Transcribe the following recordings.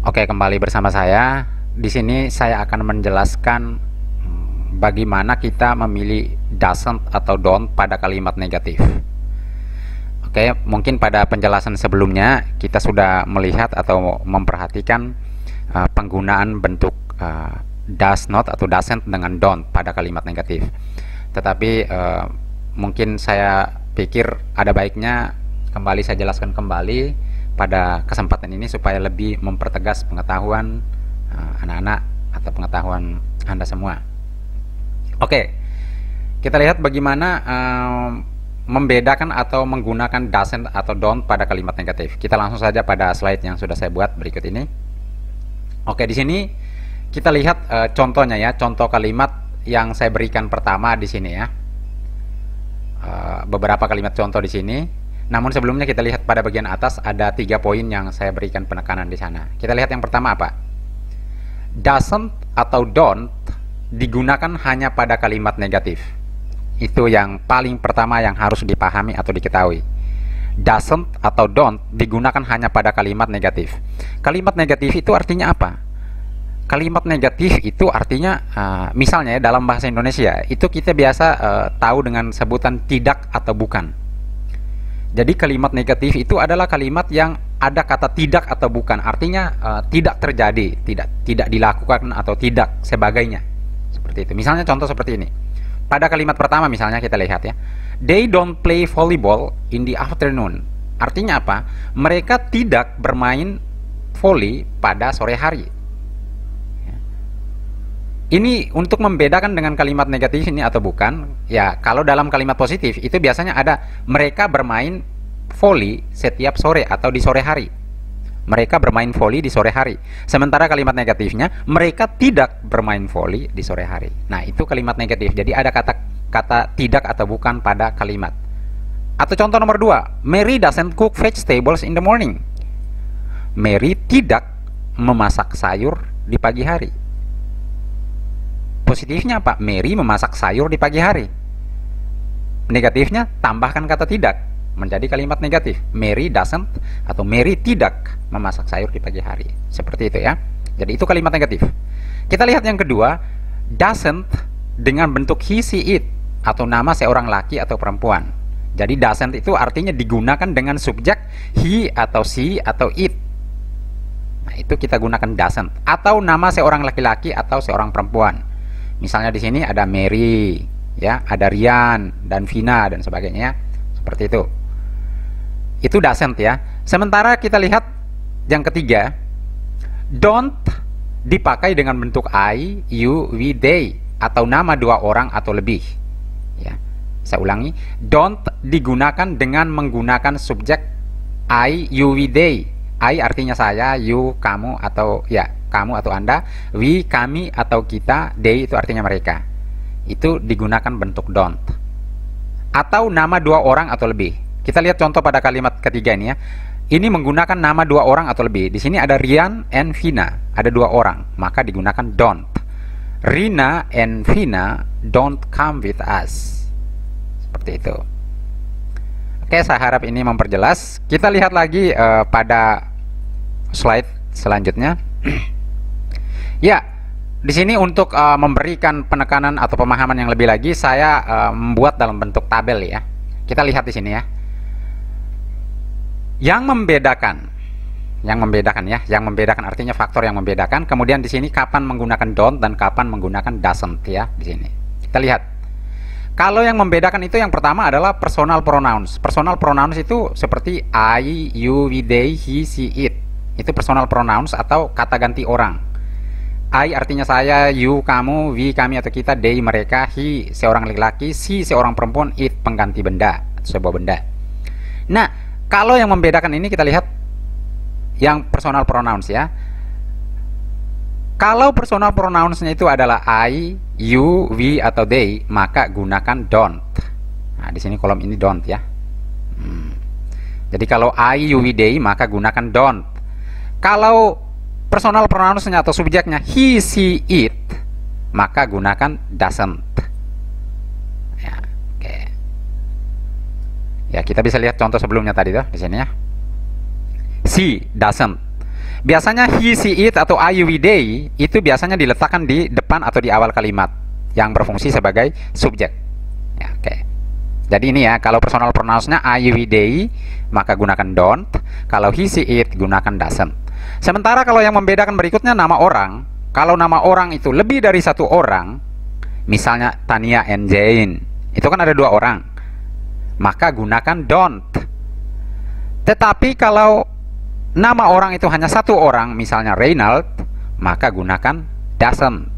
Oke, kembali bersama saya. Di sini saya akan menjelaskan bagaimana kita memilih doesn't atau don't pada kalimat negatif. Oke, mungkin pada penjelasan sebelumnya kita sudah melihat atau memperhatikan penggunaan bentuk does not atau doesn't dengan don't pada kalimat negatif. Tetapi mungkin saya pikir ada baiknya kembali saya jelaskan kembali pada kesempatan ini supaya lebih mempertegas pengetahuan anak-anak atau pengetahuan Anda semua. Oke, kita lihat bagaimana membedakan atau menggunakan doesn't atau don't pada kalimat negatif. Kita langsung saja pada slide yang sudah saya buat berikut ini. Oke, di sini kita lihat contohnya ya, contoh kalimat yang saya berikan pertama di sini ya. Beberapa kalimat contoh di sini. Namun sebelumnya kita lihat pada bagian atas ada 3 poin yang saya berikan penekanan di sana. Kita lihat yang pertama apa? Doesn't atau don't digunakan hanya pada kalimat negatif. Itu yang paling pertama yang harus dipahami atau diketahui. Doesn't atau don't digunakan hanya pada kalimat negatif. Kalimat negatif itu artinya apa? Kalimat negatif itu artinya misalnya ya, dalam bahasa Indonesia itu kita biasa tahu dengan sebutan tidak atau bukan. Jadi kalimat negatif itu adalah kalimat yang ada kata tidak atau bukan, artinya tidak terjadi, tidak dilakukan atau tidak sebagainya. Seperti itu. Misalnya contoh seperti ini. Pada kalimat pertama misalnya kita lihat ya. They don't play volleyball in the afternoon. Artinya apa? Mereka tidak bermain volley pada sore hari. Ini untuk membedakan dengan kalimat negatif ini atau bukan. Ya, kalau dalam kalimat positif itu biasanya ada mereka bermain volley setiap sore atau di sore hari. Mereka bermain volley di sore hari. Sementara kalimat negatifnya mereka tidak bermain volley di sore hari. Nah, itu kalimat negatif. Jadi ada kata tidak atau bukan pada kalimat. Atau contoh nomor 2, Mary doesn't cook vegetables in the morning. Mary tidak memasak sayur di pagi hari. Positifnya apa? Mary memasak sayur di pagi hari. Negatifnya tambahkan kata tidak menjadi kalimat negatif. Mary doesn't atau Mary tidak memasak sayur di pagi hari. Seperti itu ya. Jadi itu kalimat negatif. Kita lihat yang kedua, doesn't dengan bentuk he, she, it atau nama seorang laki atau perempuan. Jadi doesn't itu artinya digunakan dengan subjek he atau she atau it. Nah, itu kita gunakan doesn't atau nama seorang laki-laki atau seorang perempuan. Misalnya di sini ada Mary, ya, ada Rian dan Vina dan sebagainya, seperti itu. Itu doesn't ya. Sementara kita lihat yang ketiga, don't dipakai dengan bentuk I, you, we, they atau nama 2 orang atau lebih. Ya, saya ulangi, don't digunakan dengan menggunakan subjek I, you, we, they. I artinya saya, you, kamu atau ya. Kamu atau Anda, we, kami atau kita, they itu artinya mereka. Itu digunakan bentuk don't. Atau nama 2 orang atau lebih. Kita lihat contoh pada kalimat ketiga ini ya. Ini menggunakan nama 2 orang atau lebih. Di sini ada Rian and Vina, ada 2 orang, maka digunakan don't. Rina and Vina don't come with us. Seperti itu. Oke, saya harap ini memperjelas. Kita lihat lagi pada slide selanjutnya. Ya, di sini untuk memberikan penekanan atau pemahaman yang lebih lagi, saya membuat dalam bentuk tabel ya. Kita lihat di sini ya. Yang membedakan ya, yang membedakan artinya faktor yang membedakan. Kemudian di sini kapan menggunakan don't dan kapan menggunakan doesn't ya di sini. Kita lihat. Kalau yang membedakan itu yang pertama adalah personal pronouns. Personal pronouns itu seperti I, you, we, they, he, she, it. Itu personal pronouns atau kata ganti orang. I artinya saya, you, kamu, we, kami atau kita, they, mereka, he, seorang laki-laki, she, seorang perempuan, it, pengganti benda, sebuah benda. Nah, kalau yang membedakan ini kita lihat yang personal pronouns ya. Kalau personal pronounsnya itu adalah I, you, we, atau they, maka gunakan don't. Nah, di sini kolom ini don't ya. Jadi kalau I, you, we, they, maka gunakan don't. Kalau personal pronounsnya atau subjeknya he, she, it, maka gunakan doesn't. Ya, oke. Ya, kita bisa lihat contoh sebelumnya tadi tuh di sini ya. She doesn't. Biasanya he, she, it atau I, we, they itu biasanya diletakkan di depan atau di awal kalimat yang berfungsi sebagai subjek. Ya, oke. Jadi ini ya, kalau personal pronouns-nya I, we, they, maka gunakan don't. Kalau he, she, it, gunakan doesn't. Sementara kalau yang membedakan berikutnya nama orang, kalau nama orang itu lebih dari satu orang, misalnya Tania and Jane, itu kan ada dua orang, maka gunakan don't. Tetapi kalau nama orang itu hanya satu orang, misalnya Reynald, maka gunakan doesn't.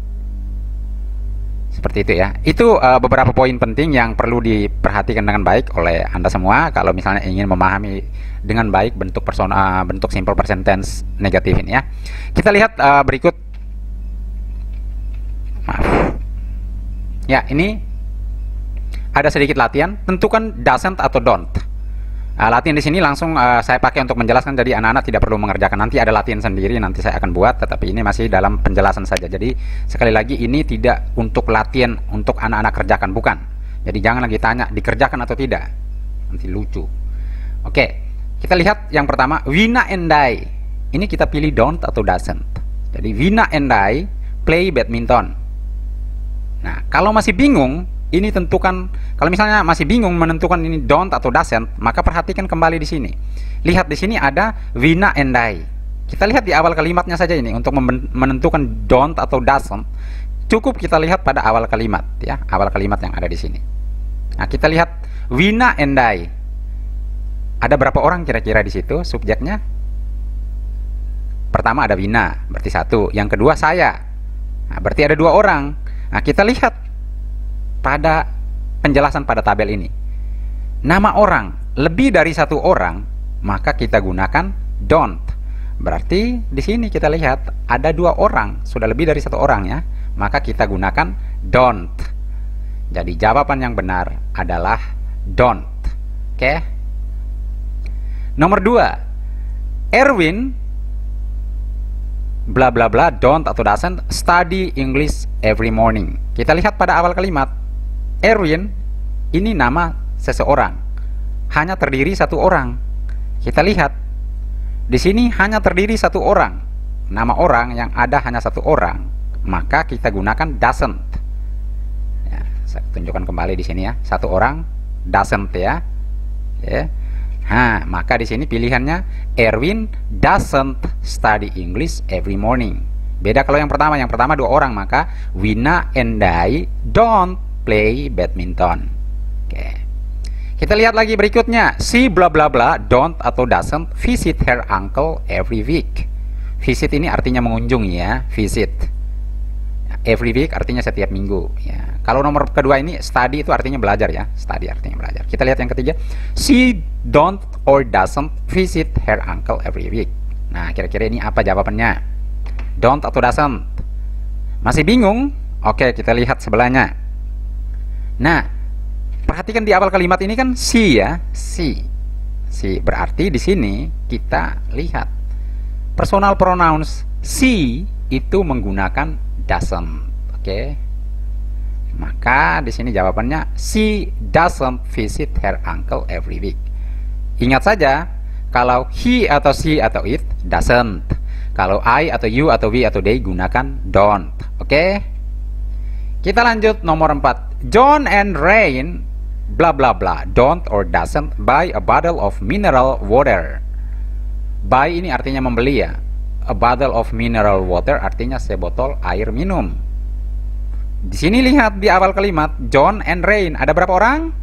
Seperti itu ya. Itu beberapa poin penting yang perlu diperhatikan dengan baik oleh Anda semua kalau misalnya ingin memahami dengan baik bentuk bentuk simple present tense negatif ini ya. Kita lihat berikut. Maaf. Ya, ini ada sedikit latihan. Tentukan doesn't atau don't. Latihan di sini langsung saya pakai untuk menjelaskan, jadi anak-anak tidak perlu mengerjakan. Nanti ada latihan sendiri, nanti saya akan buat, tetapi ini masih dalam penjelasan saja. Jadi sekali lagi ini tidak untuk latihan untuk anak-anak kerjakan, bukan. Jadi jangan lagi tanya dikerjakan atau tidak, nanti lucu. Oke, kita lihat yang pertama, Wina and I. Ini kita pilih don't atau doesn't. Jadi Wina and I play badminton. Nah, kalau masih bingung, ini tentukan, kalau misalnya masih bingung menentukan ini don't atau doesn't, maka perhatikan kembali di sini. Lihat di sini ada Wina and I. Kita lihat di awal kalimatnya saja ini untuk menentukan don't atau doesn't. Cukup kita lihat pada awal kalimat ya, awal kalimat yang ada di sini. Nah, kita lihat Wina and I. Ada berapa orang kira-kira di situ subjeknya? Pertama ada Wina, berarti satu. Yang kedua saya. Nah, berarti ada dua orang. Nah, kita lihat pada penjelasan pada tabel ini, nama orang lebih dari satu orang, maka kita gunakan don't. Berarti di sini kita lihat ada dua orang, sudah lebih dari satu orang ya, maka kita gunakan don't. Jadi jawaban yang benar adalah don't. Oke. Nomor 2, Erwin bla bla bla don't atau doesn't study English every morning. Kita lihat pada awal kalimat, Erwin ini nama seseorang, hanya terdiri satu orang. Kita lihat di sini hanya terdiri satu orang, nama orang yang ada hanya satu orang, maka kita gunakan doesn't. Ya, saya tunjukkan kembali di sini ya, satu orang doesn't ya. Nah, maka di sini pilihannya Erwin doesn't study English every morning. Beda kalau yang pertama dua orang, maka Wina and I don't play badminton. Oke. Kita lihat lagi berikutnya. Si bla bla bla don't atau doesn't visit her uncle every week. Visit ini artinya mengunjungi ya, visit. Every week artinya setiap minggu ya. Kalau nomor kedua ini study itu artinya belajar ya. Study artinya belajar. Kita lihat yang ketiga. She don't or doesn't visit her uncle every week. Nah, kira-kira ini apa jawabannya? Don't atau doesn't? Masih bingung? Oke, kita lihat sebelahnya. Nah, perhatikan di awal kalimat ini kan she ya, she. She berarti di sini kita lihat personal pronouns she itu menggunakan doesn't. Oke. Maka di sini jawabannya she doesn't visit her uncle every week. Ingat saja, kalau he atau she atau it doesn't. Kalau I atau you atau we atau they gunakan don't. Oke. Kita lanjut nomor 4. John and Rain bla bla bla don't or doesn't buy a bottle of mineral water. Buy ini artinya membeli ya. A bottle of mineral water artinya sebotol air minum. Di sini lihat di awal kalimat John and Rain, ada berapa orang?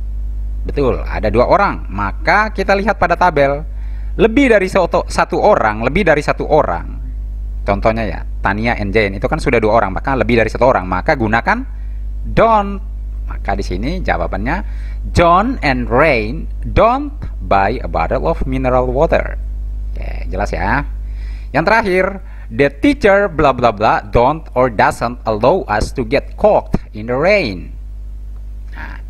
Betul, ada dua orang. Maka kita lihat pada tabel, lebih dari satu orang, lebih dari satu orang. Contohnya ya, Tania and Jane itu kan sudah dua orang, maka lebih dari satu orang, maka gunakan don't. Maka di sini jawabannya John and Rain don't buy a bottle of mineral water. Oke, jelas ya. Yang terakhir, the teacher bla bla bla don't or doesn't allow us to get caught in the rain. Nah,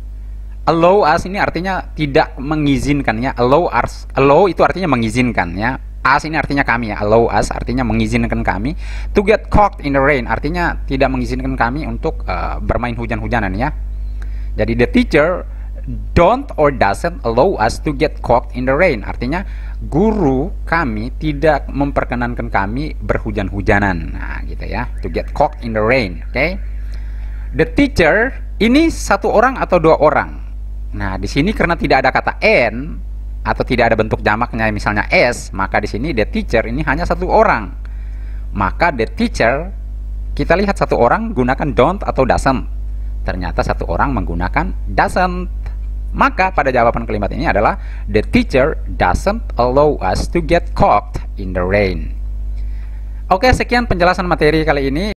allow us ini artinya tidak mengizinkan ya. Allow itu artinya mengizinkan ya. Us ini artinya kami ya. Allow us artinya mengizinkan kami. To get caught in the rain artinya tidak mengizinkan kami untuk bermain hujan-hujanan ya. Jadi the teacher don't or doesn't allow us to get caught in the rain. Artinya guru kami tidak memperkenankan kami berhujan-hujanan. Nah, gitu ya. To get caught in the rain. Oke. Okay? The teacher ini satu orang atau dua orang. Nah, di sini karena tidak ada kata n atau tidak ada bentuk jamaknya misalnya s, maka di sini the teacher ini hanya satu orang. Maka the teacher kita lihat satu orang gunakan don't atau doesn't. Ternyata satu orang menggunakan doesn't. Maka pada jawaban kalimat ini adalah the teacher doesn't allow us to get caught in the rain. Oke, sekian penjelasan materi kali ini.